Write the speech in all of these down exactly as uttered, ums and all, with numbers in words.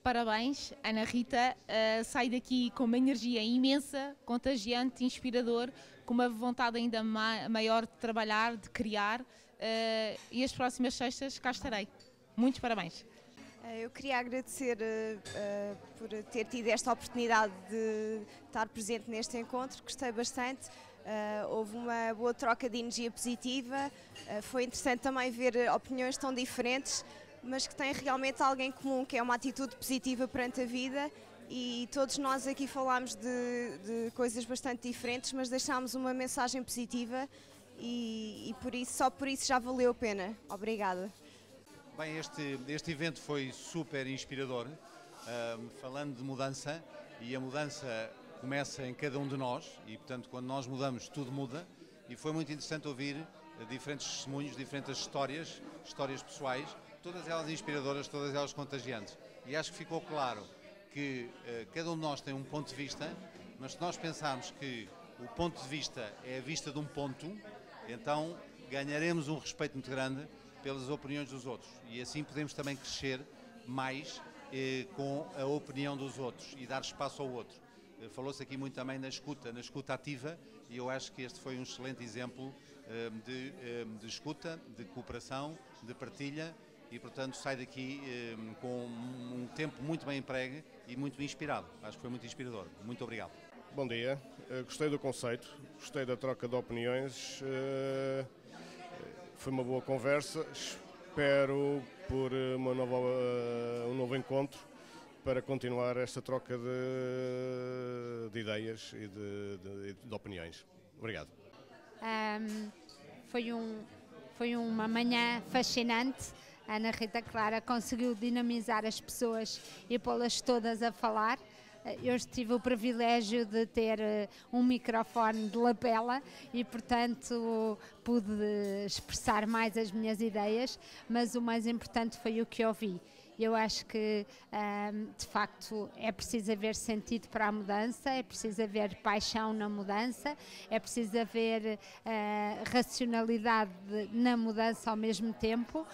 Parabéns, Ana Rita, uh, sai daqui com uma energia imensa, contagiante, inspirador, com uma vontade ainda ma maior de trabalhar, de criar, uh, e as próximas sextas cá estarei. Muitos parabéns. Eu queria agradecer uh, por ter tido esta oportunidade de estar presente neste encontro, gostei bastante, uh, houve uma boa troca de energia positiva, uh, foi interessante também ver opiniões tão diferentes, mas que têm realmente alguém comum, que é uma atitude positiva perante a vida, e todos nós aqui falámos de, de coisas bastante diferentes, mas deixámos uma mensagem positiva e, e por isso, só por isso já valeu a pena. Obrigada. Bem, este, este evento foi super inspirador, uh, falando de mudança, e a mudança começa em cada um de nós e, portanto, quando nós mudamos, tudo muda, e foi muito interessante ouvir uh, diferentes testemunhos, diferentes histórias, histórias pessoais, todas elas inspiradoras, todas elas contagiantes. E acho que ficou claro que uh, cada um de nós tem um ponto de vista, mas se nós pensarmos que o ponto de vista é a vista de um ponto, então ganharemos um respeito muito grande pelas opiniões dos outros, e assim podemos também crescer mais eh, com a opinião dos outros e dar espaço ao outro. Eh, Falou-se aqui muito também na escuta, na escuta ativa, e eu acho que este foi um excelente exemplo eh, de, eh, de escuta, de cooperação, de partilha, e portanto sai daqui eh, com um tempo muito bem empregue e muito inspirado. Acho que foi muito inspirador. Muito obrigado. Bom dia, uh, gostei do conceito, gostei da troca de opiniões. Uh... Foi uma boa conversa, espero por uma nova, uh, um novo encontro para continuar esta troca de, de ideias e de, de, de opiniões. Obrigado. Um, foi, um, foi uma manhã fascinante. A Ana Rita Clara conseguiu dinamizar as pessoas e pô-las todas a falar. Eu tive o privilégio de ter um microfone de lapela e, portanto, pude expressar mais as minhas ideias, mas o mais importante foi o que ouvi. Eu acho que, de facto, é preciso haver sentido para a mudança, é preciso haver paixão na mudança, é preciso haver racionalidade na mudança ao mesmo tempo.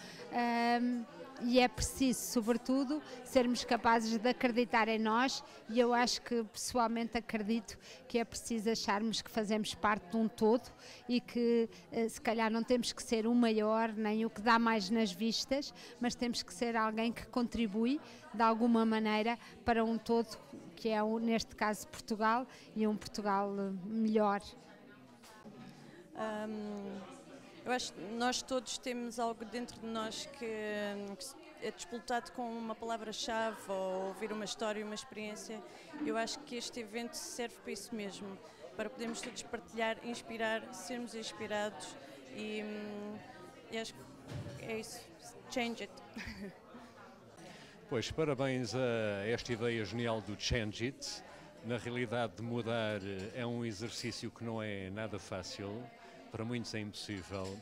E é preciso, sobretudo, sermos capazes de acreditar em nós, e eu acho que, pessoalmente, acredito que é preciso acharmos que fazemos parte de um todo e que, se calhar, não temos que ser o maior, nem o que dá mais nas vistas, mas temos que ser alguém que contribui, de alguma maneira, para um todo, que é, neste caso, Portugal, e um Portugal melhor. Um... Eu acho que nós todos temos algo dentro de nós que, que é disputado com uma palavra-chave ou ouvir uma história, uma experiência. Eu acho que este evento serve para isso mesmo, para podermos todos partilhar, inspirar, sermos inspirados e, e acho que é isso. Change it. Pois, parabéns a esta ideia genial do Change It. Na realidade, de mudar é um exercício que não é nada fácil. Para muitos é impossível,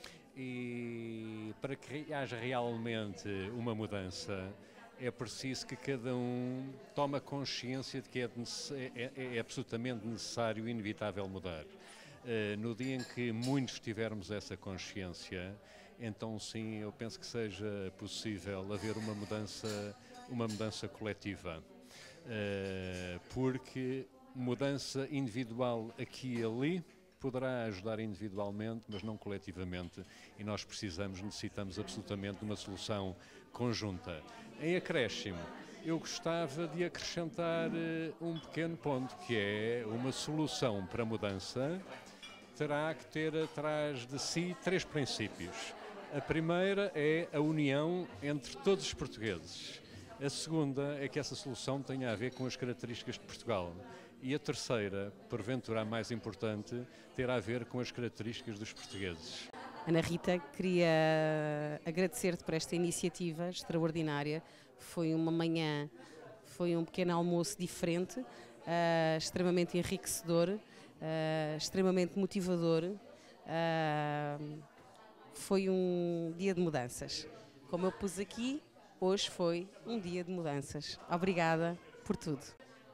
e para que haja realmente uma mudança é preciso que cada um tome consciência de que é, é, é absolutamente necessário e inevitável mudar. Uh, no dia em que muitos tivermos essa consciência, então sim, eu penso que seja possível haver uma mudança, uma mudança coletiva, uh, porque mudança individual aqui e ali poderá ajudar individualmente, mas não coletivamente, e nós precisamos, necessitamos absolutamente de uma solução conjunta. Em acréscimo, eu gostava de acrescentar uh, um pequeno ponto, que é uma solução para a mudança terá que ter atrás de si três princípios. A primeira é a união entre todos os portugueses. A segunda é que essa solução tenha a ver com as características de Portugal. E a terceira, porventura a mais importante, terá a ver com as características dos portugueses. Ana Rita, queria agradecer-te por esta iniciativa extraordinária. Foi uma manhã, foi um pequeno almoço diferente, uh, extremamente enriquecedor, uh, extremamente motivador. Uh, foi um dia de mudanças. Como eu pus aqui, hoje foi um dia de mudanças. Obrigada por tudo.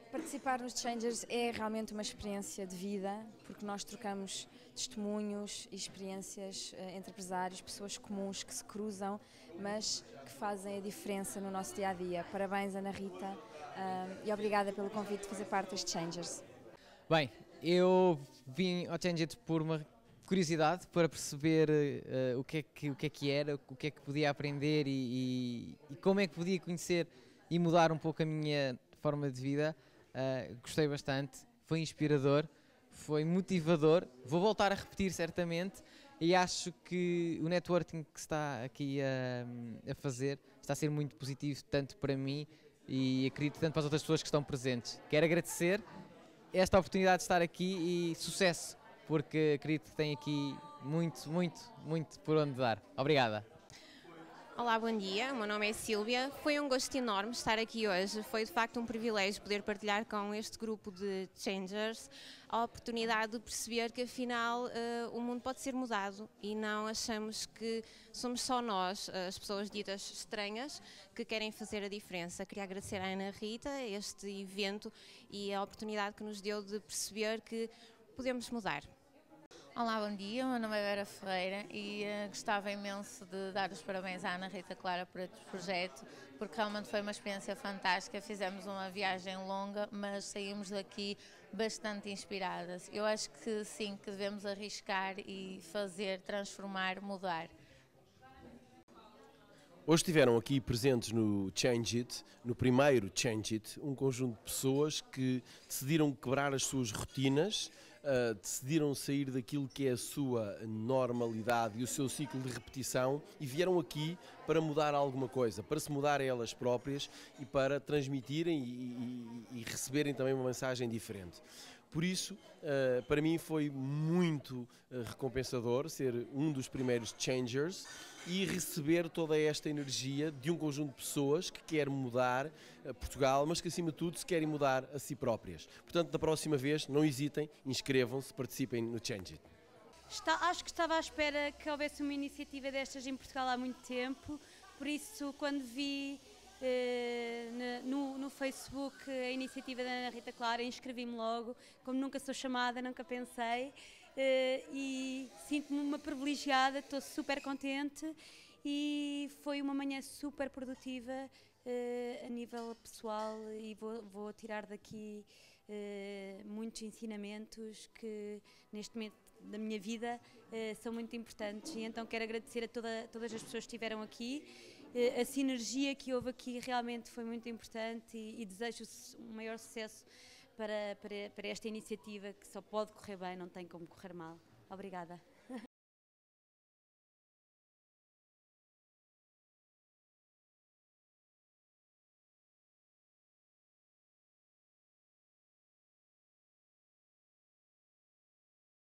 Participar nos Changers é realmente uma experiência de vida, porque nós trocamos testemunhos e experiências uh, entre empresários, pessoas comuns que se cruzam, mas que fazem a diferença no nosso dia-a-dia. Parabéns, Ana Rita, uh, e obrigada pelo convite de fazer parte dos Changers. Bem, eu vim ao Change It por uma curiosidade, para perceber uh, o, que é que, o que é que era, o que é que podia aprender e, e, e como é que podia conhecer e mudar um pouco a minha forma de vida. Uh, gostei bastante, foi inspirador, foi motivador, vou voltar a repetir certamente, e acho que o networking que se está aqui a, a fazer está a ser muito positivo, tanto para mim e acredito tanto para as outras pessoas que estão presentes. Quero agradecer esta oportunidade de estar aqui e sucesso, porque acredito que tem aqui muito, muito, muito por onde dar. Obrigada. Olá, bom dia. O meu nome é Sílvia. Foi um gosto enorme estar aqui hoje. Foi de facto um privilégio poder partilhar com este grupo de Changers a oportunidade de perceber que afinal uh, o mundo pode ser mudado e não achamos que somos só nós, as pessoas ditas estranhas, que querem fazer a diferença. Queria agradecer à Ana Rita este evento e a oportunidade que nos deu de perceber que podemos mudar. Olá, bom dia, o meu nome é Vera Ferreira e uh, gostava imenso de dar os parabéns à Ana Rita Clara por este projeto, porque realmente foi uma experiência fantástica. Fizemos uma viagem longa, mas saímos daqui bastante inspiradas. Eu acho que sim, que devemos arriscar e fazer, transformar, mudar. Hoje estiveram aqui presentes no Change It, no primeiro Change It, um conjunto de pessoas que decidiram quebrar as suas rotinas, Uh, decidiram sair daquilo que é a sua normalidade e o seu ciclo de repetição e vieram aqui para mudar alguma coisa, para se mudar a elas próprias e para transmitirem e, e, e receberem também uma mensagem diferente. Por isso, uh, para mim foi muito uh, recompensador ser um dos primeiros Changers e receber toda esta energia de um conjunto de pessoas que quer mudar uh, Portugal, mas que acima de tudo se querem mudar a si próprias. Portanto, da próxima vez, não hesitem, inscrevam-se, participem no Change It. Está, acho que estava à espera que houvesse uma iniciativa destas em Portugal há muito tempo, por isso quando vi Uh, no, no Facebook a iniciativa da Ana Rita Clara, inscrevi-me logo, como nunca sou chamada, nunca pensei, uh, e sinto-me uma privilegiada, estou super contente e foi uma manhã super produtiva uh, a nível pessoal e vou, vou tirar daqui uh, muitos ensinamentos que neste momento da minha vida uh, são muito importantes e então quero agradecer a toda, todas as pessoas que estiveram aqui. A sinergia que houve aqui realmente foi muito importante e, e desejo um maior sucesso para, para, para esta iniciativa que só pode correr bem, não tem como correr mal. Obrigada.